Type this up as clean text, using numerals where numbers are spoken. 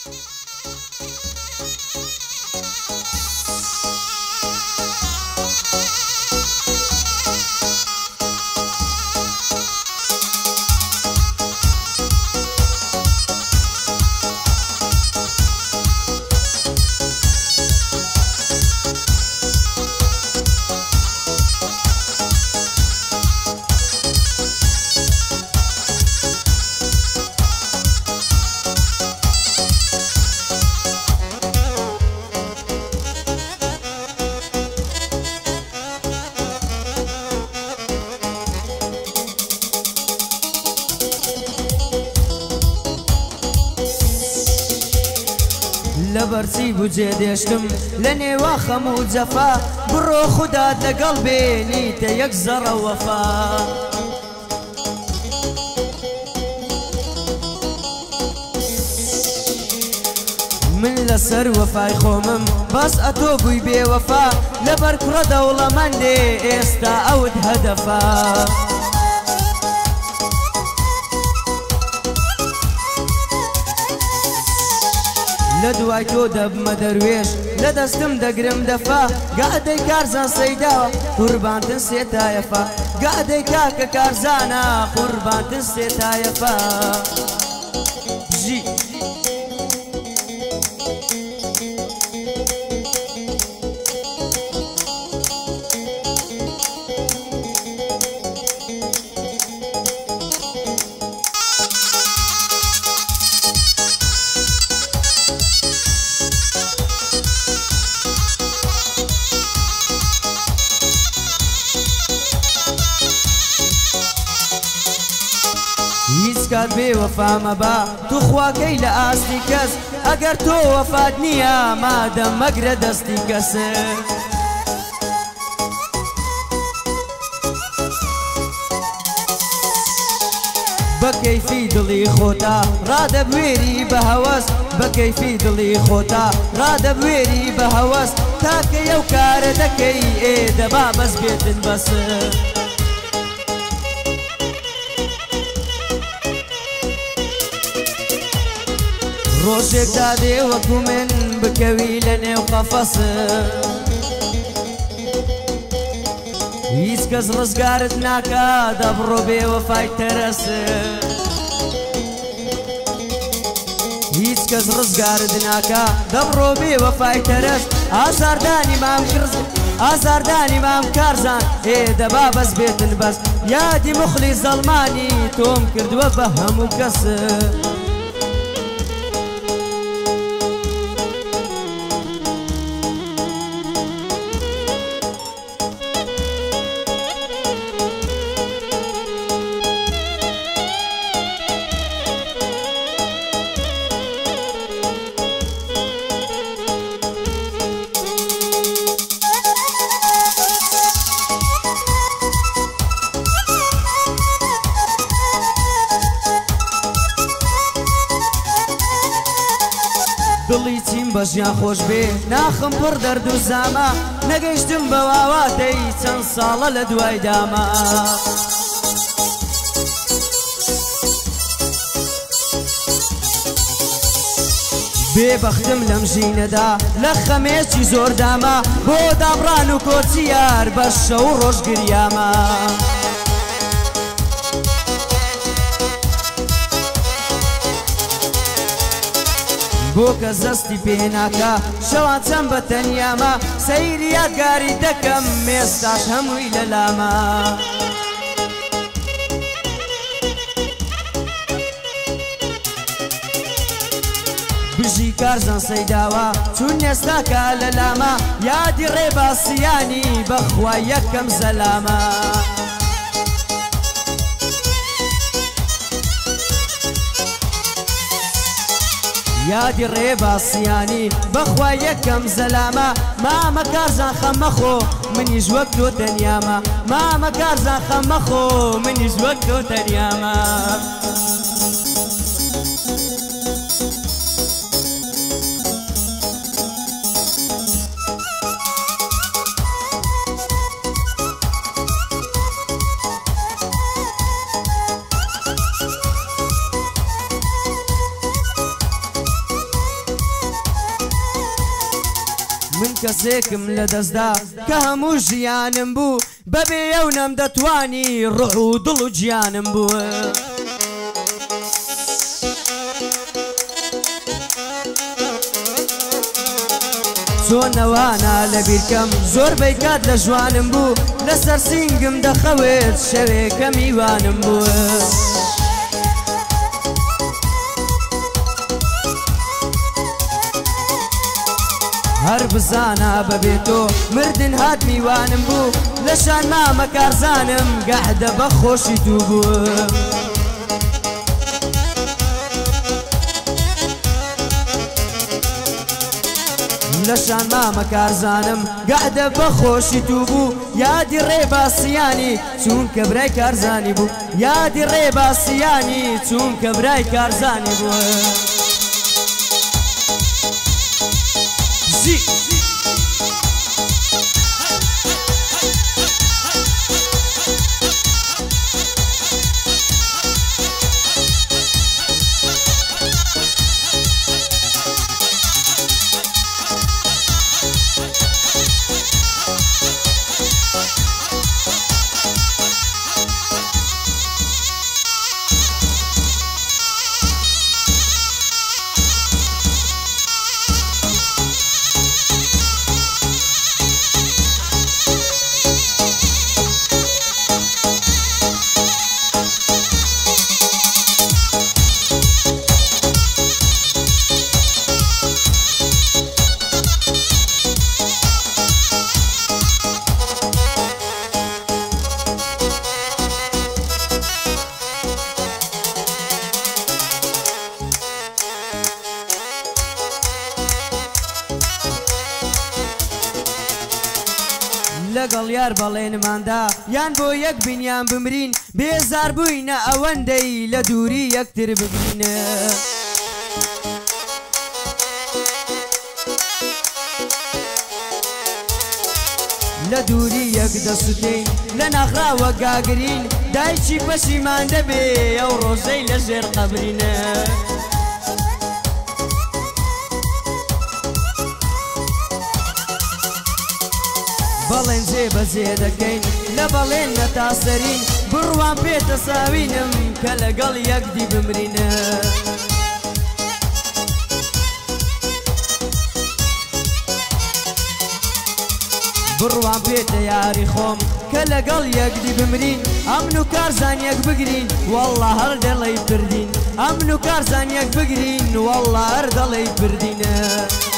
لبرسی بوجێ دێشتم لە نێوا خەم و جەفا بڕۆ خودات لەگەڵ بێنیتە یەک زەڕە وەفا من لەسەر وەفای خۆمم باس ئەتۆ بووی بێوەفا لەبەر کوڕە دەوڵەمەندێ ئێستا ئەوت هەدەفا لە دوای تۆ دەبمە دەروێش لە دەستم دەگرم دەفا گادەی کارزان سەیداوە قوربانتن سێتایەفا گادەی کاکە کارزانە قوربانتن سێتایەفا ژی هیچ کات بێوەفا مەبا تو خواکەی لە ئاستی کەس ئەگەر تۆ وەفات نییە مادەم مەگرە دەستی کەس بە کەیفی دڵی خۆتا ڕادەبوێری بە هەوەس بە کەیفی دڵی خۆتا ڕادەبوێری بە هەوەس تاکە ئەو کارە دەکەی ئێدەبا بەس بێتن بەس ڕۆژێک دادێ وەکو من بکەوی لە نێو قەفەس هیچ کەس ڕزگارت ناکا دەبڕۆ بێوەفای تەرەس هیچ کەس ڕزگارت ناکا دەبڕۆ بێوەفای تەرەس ئازاردانی مام کرد ئازاردانی مام کارزان ئێدەبا بەس بێتن بەس یادی مخلی زەڵمانی تۆم کردووە بە هەموو کەس دڵی چیم بە ژیان خۆش بێ ناخم پڕ دەرد و زامە نەگەیشتم بە واواتەی چەند ساڵە لە دوای داما بێبەختم لەم ژینەدا لە خەمێکی زۆر داما بۆ دابڕان و کۆچی یار بە شەو ڕۆژ گریامە بۆ کەس دەستی پێناکە شەوان چەند بە تەنیامە سەیری یادگاری دەکەم ئێستاش هەمووی لە لامە بژی کارزان سەیداوە چون ئێستاکە لە لامە یادی ڕێباسیانی بەخوا یەکەم زەلامە یادی ڕێباسیانی بەخوا یەکەم زەلامە مامە کارزان خەمەخۆ منیش وەک تۆ تەنیامە مامە کارزان خەمەخۆ منیش وەک تۆ تەنیامە من کەسێکم لە دەستدا کە هەموو ژیانم بوو بەبێ ئەو نەم دەتوانی ڕوح و دڵ و گیانم بووە چۆنەوانە لە بیرکەم زۆربەی کات لە ژوانم بوو لەسەر سینگم دەخەوێت شەوێکە میوانم بووە هەر بزانە بەبێ تۆ مردن هات میوانم بوو لە شان مامە کارزانم گەحدە بە خۆشی دوو بووە لە شان مامە کارزانم گەحدە بە خۆشی دوو بوو یادی ڕێباسیانی چون کە برای کارزانی بوو یادی ڕێباسیانی چون کە برای کارزانی بووە لەگەڵ یار بەڵێنماندا یان بۆ یەک بینیان بمرین بێزار بووینە ئەوەندەی لە دووری یەکتر ببینە لە دووری یەک دەسوتین لە ناخراوە گاگرین دایکی پەشیمان دەبێ ئەو ڕۆژەی لە ژێر قەبرینە بەڵێن جێبەجێ دەکەین لە بەڵێن نەتاسەرین بڕوان پێتە ساوینم کە لەگەڵ یەکدی بمرینە بڕوان پێتە یاری خۆم کە لەگەڵ یەکدی بمرین ئەمن و کارزان یەک بگرین وەڵڵا هەر دەڵێی بردین ئەمن و کارزان یەک بگرین وەڵڵا هەر دەڵێی بردینە